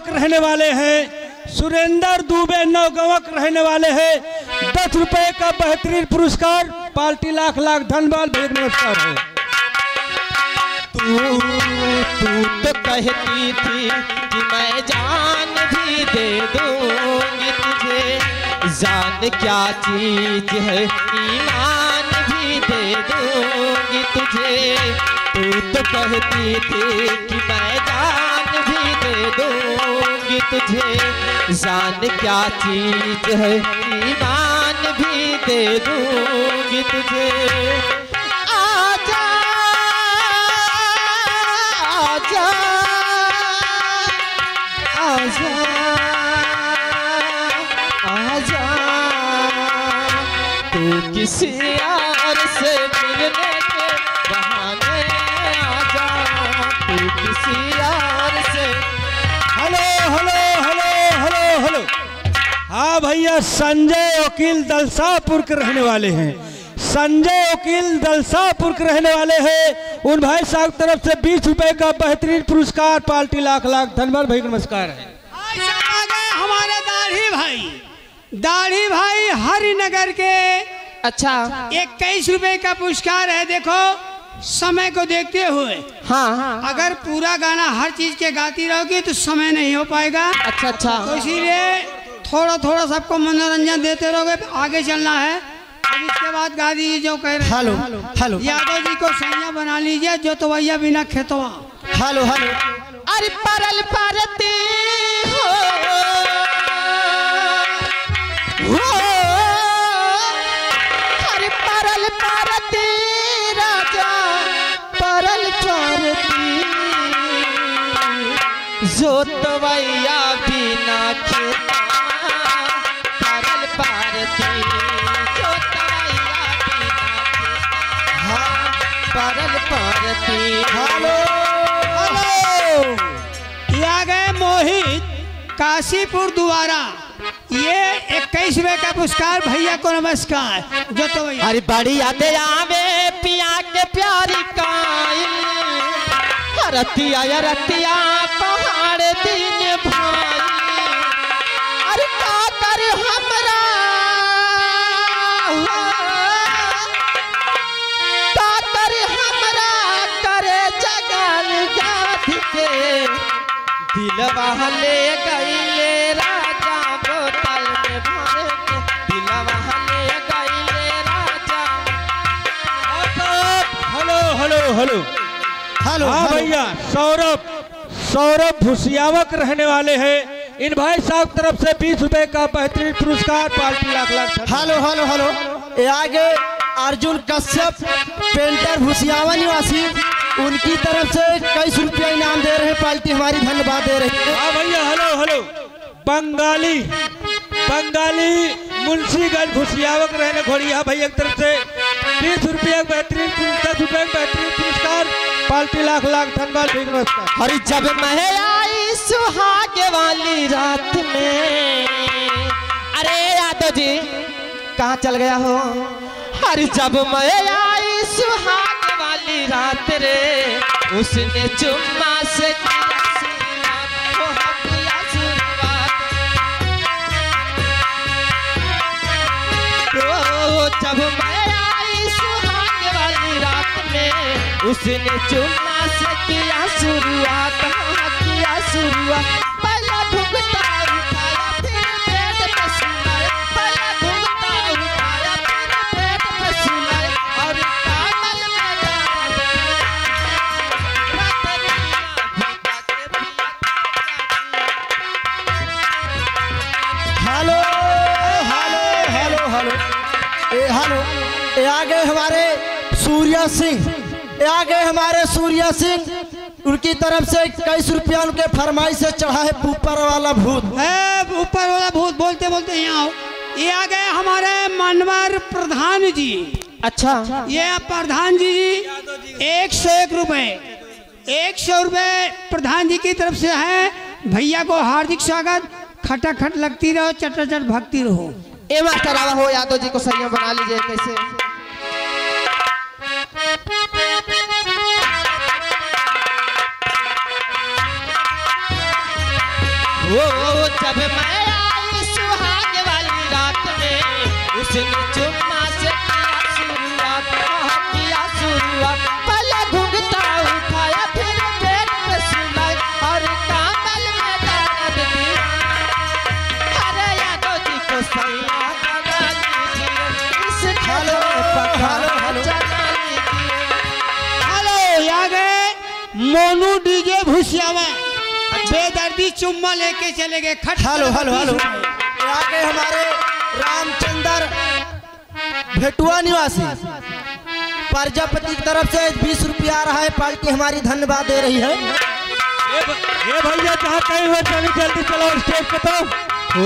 नौगवक रहने वाले हैं। सुरेंद्र दुबे नौगवक रहने वाले हैं। 10 रुपए का बेहतरीन पुरस्कार, पार्टी लाख लाख धन्यवाद, भेद नमस्कार है। तू तो कहती थी कि मैं जान भी दे दूंगी तुझे, जान क्या चीज है ईमान भी दे दूंगी तुझे। तू तो कहती थी कि मैं जान भी दे दूंगी तुझे, जान क्या चीज है ईमान भी दे दूंगी तुझे। आजा आजा आजा आजा, तू किसी यार से मिलने के बहाने आजा, तू किसी यार से। Hello hello hello hello hello. हाँ भैया, संजय वकील दलसापुर के रहने वाले हैं। संजय वकील दलसापुर के रहने वाले हैं। उन भाई साहब की तरफ से 20 रुपए का बेहतरीन पुरस्कार, पार्टी लाख लाख धन्यवाद, भाई नमस्कार है। हमारे दाढ़ी भाई हरिनगर के अच्छा 21 रुपए का पुरस्कार है। देखो समय को देखते हुए, हाँ अगर पूरा गाना हर चीज के गाती रहोगी तो समय नहीं हो पाएगा। अच्छा अच्छा, तो इसीलिए थोड़ा थोड़ा सबको मनोरंजन देते रहोगे, आगे चलना है। अब इसके बाद गा दीजिए जो कह रहे। Hello hello. यादव जी को सैया बना लीजिए, जो तो भैया बिना खेतवा। Hello hello. अरे परल परती हो अरे परल परती राजा, परल परती जोतवैया बिना खेता, परल परती जोतवैया बिना खेता, परल परती। हेलो ये आ गए मोहित काशीपुर द्वारा, ये 21 रुपए का पुरस्कार, भैया को नमस्कार। जो तो भैया अरे बड़ी यादें आवे पिया के प्यारी काई, रतिया या रतिया पहाड़ दिन भाई, अरे का कर हमरा का कर हमरा करे जगल गाथ के, दिलवा ले गईले राजा बोतल में भर के, दिलवा ले गईले राजा। Hello hello hello hello. हाँ भैया, सौरभ भुसियावक रहने वाले हैं। इन भाई साहब की तरफ से 20 रुपए का बेहतरीन पुरस्कार, party lakh lakh. Hello hello hello. ये आगे अर्जुन कश्यप पेंटर भुसियावा निवासी, उनकी तरफ से 21 रुपया इनाम दे रहे हैं, पार्टी हमारी धन्यवाद दे रही है। हाँ भैया, हेलो हेलो। बंगाली मुंशीगंज भुसियावक रहने घोड़िया भैया की तरफ से 20 रुपया बेहतरीन, 10 रुपये बेहतरीन पुरस्कार, पार्टी लाख लाख धन्यवाद, भाई नमस्कार। अरे जब मैं आई सुहाग वाली रात में, अरे यादव जी कहाँ चल गया हो। अरे जब मैं आई सुहाग वाली रात रे, उसने चुम्मा से किया शुरुआत, वो किया शुरुआत। तो जब मैं आई सुहाग वाली रात में, उसने चुम्मा से किया शुरुआत, किया शुरुआत। पहला घुंघटा उठाया फिर पेट पे सुलाया, पहला घुंघटा उठाया फिर पेट पे सुलाया, और कामल में हेलो हेलो हेलो हेलो। ये आगे हमारे सूर्या सिंह, ये आगे हमारे सूर्या सिंह, उनकी तरफ से 21 रुपया उनके फरमाइश से चढ़ा है ऊपर वाला भूत। ऊपर वाला भूत बोलते बोलते यहाँ आओ। ये आ गए हमारे मनवर प्रधान जी। अच्छा, ये प्रधान जी 101 रुपए, 100 रुपए प्रधान जी की तरफ से है। भैया को हार्दिक स्वागत। खटाखट लगती रहो, चटाचट भागती रहो। ए मास्टर आवा हो, यादव जी को सही बना लीजिए कैसे। वो जब मैं आई सुहाग वाली रात में उसने चुम्मा से किया शुरुआत, किया शुरुआत। पहले घुंघटा उठाया फिर पेट पे सुलाई और कामल में दर्द दिया। अरे यादव जी को सैया बना लीजिए, इस हेलो, हेलो, चला लीजिए। हेलो, आ गए मोनू डीजे भूसियावा, बेदर्दी चुम्मा लेके चले गए। हेलो हेलो हेलो, आगे हमारे रामचंद्र भेटुआ निवासी प्रजापति की तरफ से 20 रुपया आ रहा है। पार्टी हमारी धन्यवाद दे रही है। ये भैया जहाँ कहीं हुए जल्दी जल्दी चलो स्टेज पे तो।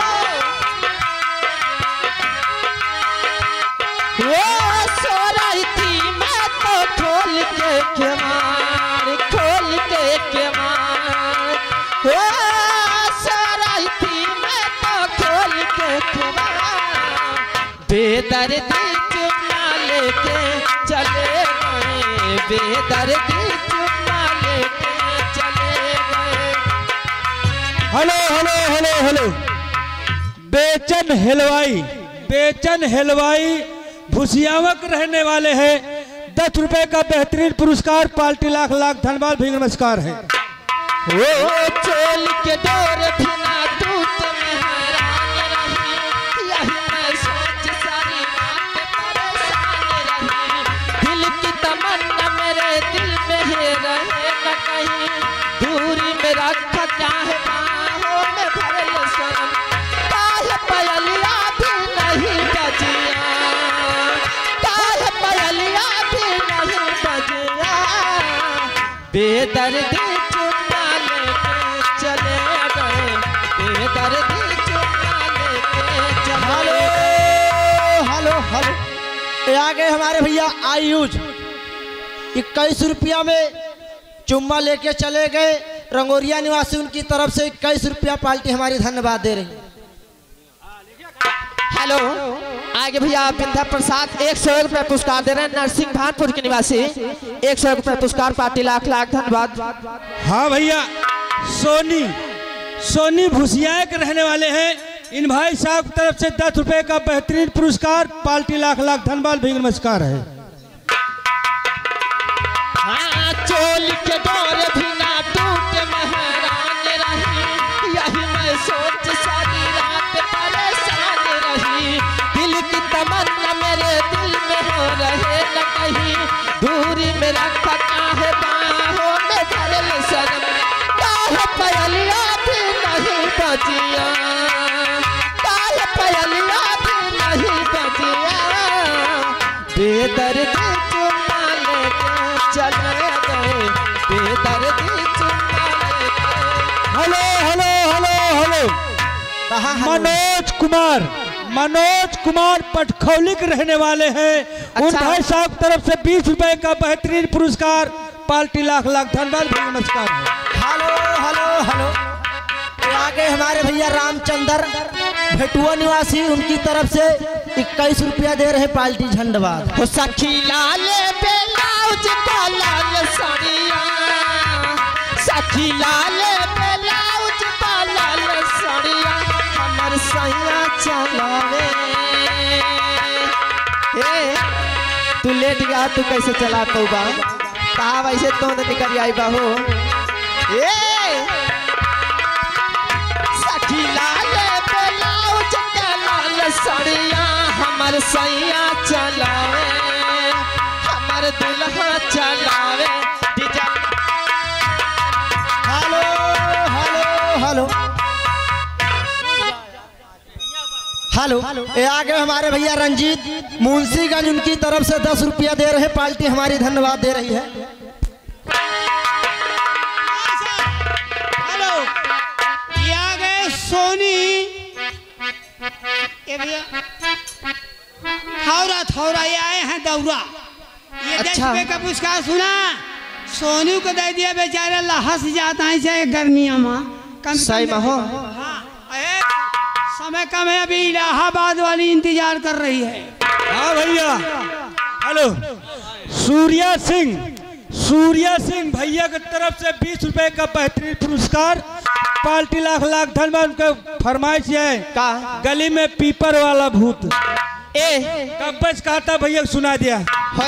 वो सो रही थी मैं तो खोल के केवाड़, खोल के केवाड़। वो सो रही थी मैं तो खोल के केवाड़। बेदर्दी चुम्मा लेके चले गए, बेदर्दी चुम्मा लेके चले गए। हेलो हेलो हेलो हेलो, बेचन हलवाई भुसियावक रहने वाले हैं। 10 रुपए का बेहतरीन पुरस्कार, पार्टी लाख लाख धन्यवाद भी नमस्कार है। वो चोल के डोर बिना टूट में हैरान रही, यही मैं सोच सारी रात परेशान रही। दिल की तमन्ना मेरे दिल में ही रहे न कहीं, दूरी में रखा चाहे बाहों में भर ले सनम। काहे पयलिया भी नहीं बजिया, काहे पयलिया भी नहीं बजिया। बेदर्दी चुम्मा लेके चले गए, बेदर्दी चुम्मा लेके चले गए। हेलो हेलो, ये आ गए हमारे भैया आयुष 21 रुपया में चुम्मा लेके चले गए। रंगोरिया निवासी उनकी तरफ से 21 रुपया पार्टी हमारी धन्यवाद दे रही है। हेलो, आगे भैया विंध्या प्रसाद 100 रुपये पुरस्कार दे रहे हैं। नरसिंह भानपुर के निवासी 100 रुपये पुरस्कार, पार्टी लाख लाख धन्यवाद। हाँ भैया, सोनी भुसिया के रहने वाले हैं। इन भाई साहब की तरफ से 10 रुपए का बेहतरीन पुरस्कार, पार्टी लाख लाख धन्यवाद भी नमस्कार है। हाँ, चोल के डोर भी ना टूट में हैरान रही, यही मैं सोच सारी रात परेशान रही। दिल की तमन्ना मेरे दिल में हो रहे न कहीं, दूरी में रखा काहे बाहों में भर ले सनम। काहे पयलिया भी नहीं बजिया, काहे पयलिया भी नहीं बजिया। बेदर्दी चुम्मा लेके चले गए, बेदर्दी चुम्मा लेके। हेलो हेलो हेलो हेलो, कहाँ मनोज कुमार पटखौली के रहने वाले हैं। उन भाई साहब की तरफ से 20 रुपए का बेहतरीन पुरस्कार, पार्टी लाख लाख धन्यवाद भी नमस्कार है। हेलो हेलो हेलो, ये आगे हमारे भैया रामचंद्र भेटुआ निवासी उनकी तरफ से 21 रुपया दे रहे पार्टी धन्यवाद। हो सखी लाल ब्लाउज का लाल साड़िया, सखी लाल ब्लाउज का लाल साड़िया, हमर सैया चलावे। ए तू लेट गया, तू कैसे चला पौबा? कहा वैसे तो निकल आई बाहो। ए सखी लाल ब्लाउज का लाल साड़िया, हमर सैया चलावे, हमर दुल्हा चलावे। हेलो हेलो हेलो हेलो, ये आगे हमारे भैया रंजीत मुंशीगंज उनकी तरफ से 10 रुपया दे रहे पार्टी हमारी धन्यवाद दे रही है। हेलो, ये आ गए सोनी, ये भैया थौरा ये आए हैं दौरा। ये 10 रुपये का पुरस्कार सुना, सोनू को दे दिया, बेचारा लहस जाता है चाहे गर्मियों में। कम सही में हो। समय कम है, अभी इलाहाबाद वाली इंतजार कर रही है। हाँ भैया, हेलो, सूर्या सिंह भैया की तरफ से 20 रुपए का बेहतरीन पुरस्कार, पार्टी लाख लाख धन्यवाद। उनका फरमाइश है का गली में पीपर वाला भूत। ए कब बच कहता भैया सुना दिया। हो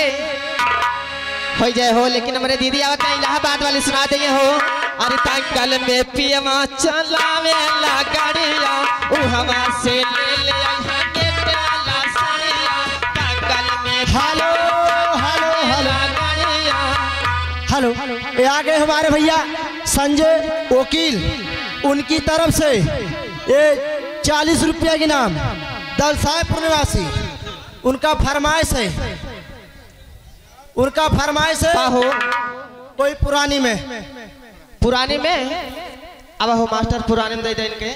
जाए हो, लेकिन हमारे दीदी आवत है इलाहाबाद वाली सुना देंगे हो। अरे तंगल में पियवा चलावे ला गाड़िया उ हवा से ले ले यहाँ के प्याला साड़िया तंगल में हेलो हेलो हेलो गाड़िया। हेलो, ये आ गए हमारे भैया संजय वकील। उनकी तरफ से ये 40 रुपया के नाम दलसापुर निवासी। उनका फरमाइश है हो कोई पुरानी में अब हो मास्टर पुराने में दे दे इनके।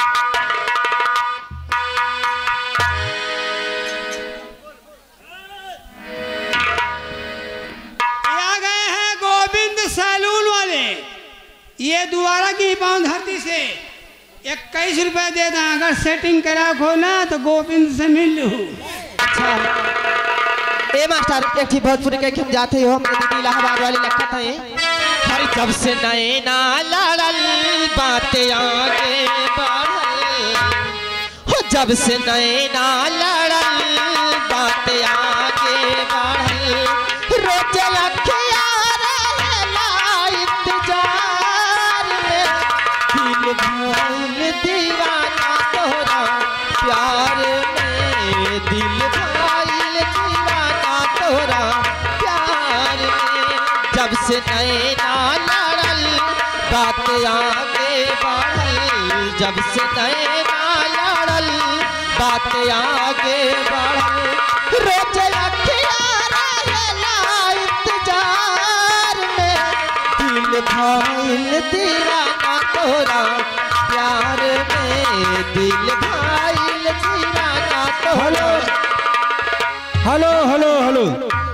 आ गए हैं गोविंद सैलून वाले। ये दोबारा की पाँव धरती से 21 रुपए दे दें। अगर सेटिंग करा हो ना तो गोविंद से मिल लूँ। अच्छा ए मास्टर एक थी भोजपुरी के हम जाते हो हमने दीदी इलाहाबाद वाली लिखा था ये। हर जब से नए ना लड़ल बातें आगे बढ़ल हो, जब से नए ना लड़ल बातें आगे बढ़ल रोज रखिया रहला इंतजार में दिल भइल दीवाना तोरा प्यार में दिल भइल दीवाना तोरा प्यार में। जब से नए ना लड़ल बात आगे बढ़ल जब से नए ना लड़ल बात आगे बढ़ल रोज रखिया रहला इंतजार में दिल भइल दीवाना तोरा प्यार में दिल भइल दीवाना तोरा। Hello hello hello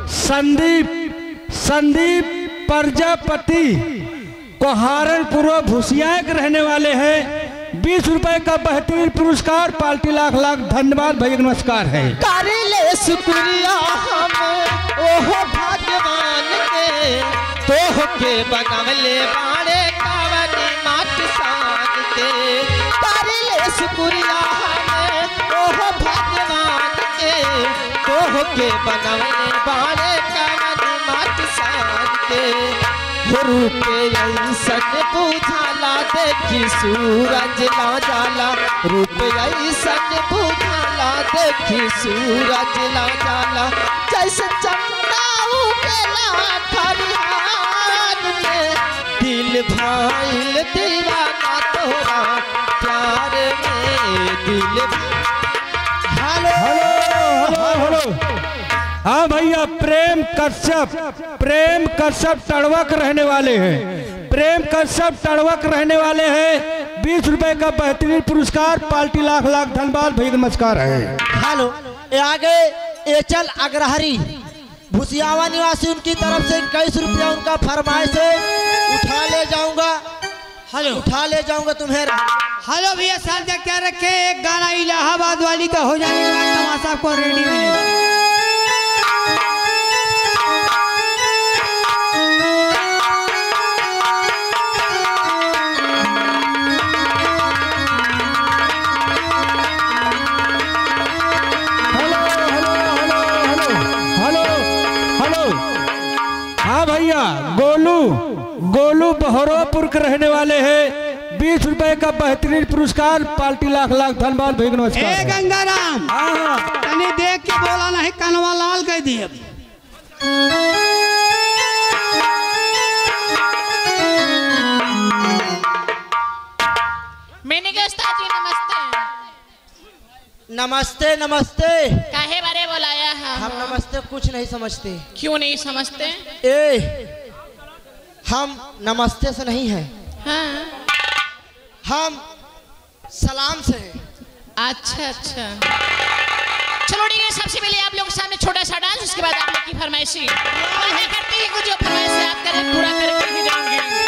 Sandeep Prajapati कोहारन पूर्व भूसिया के रहने वाले हैं। 20 रुपए का बेहतरीन पुरस्कार। पार्टी लाख लाख धन्यवाद भैया, नमस्कार है। करिले शुक्रिया हम ओह भगवान के तोह के बनवले बाड़े कावनी माट सान के। करिले शुक्रिया हम ओह भगवान के तोह के बनवले बाड़े कावनी माट सान के। रूप ऐसन बुझाला देखी सूरज ना जाला रूप ऐसन बुझाला देखी सूरज ना जाला जैसे चंदा उगला खरिहान में दिल भइल दीवाना तोरा प्यार में दिल। हेलो हेलो हेलो हाँ भैया प्रेम कश्यप टड़वक रहने वाले हैं। प्रेम कश्यप टड़वक रहने वाले हैं। 20 रुपए का बेहतरीन पुरस्कार। पार्टी लाख लाख धन्यवाद भैया, नमस्कार है। हेलो, ये आगे एचल अग्रहरी भूसियावा निवासी। उनकी तरफ से 21 रुपया उनका फरमाइश है। उठा ले जाऊंगा तुम्हें। हेलो भैया साथ क्या रखे एक गाना इलाहाबाद वाली का हो जाने के बाद तमाशा को रेडी मिलेगा। हाँ भैया गोलू बहरोपुर के रहने वाले हैं। 20 रुपए का बेहतरीन पुरस्कार। पार्टी लाख लाख धन्यवाद भैया, नमस्कार। गंगाराम तने देख के बोला नहीं कनवा लाल कह दिए। मैंने कहा जी नमस्ते नमस्ते। काहे बारे बुलाया है? हम नमस्ते कुछ नहीं समझते। क्यों नहीं समझते? हम नमस्ते से नहीं हैं। हाँ। हम सलाम से हैं। अच्छा चलो ठीक है। सबसे पहले आप लोग के सामने छोटा सा डांस, उसके बाद आप लोग की फरमाइशी करती है। जो फरमाइश आप करें पूरा करके ही जाएंगे।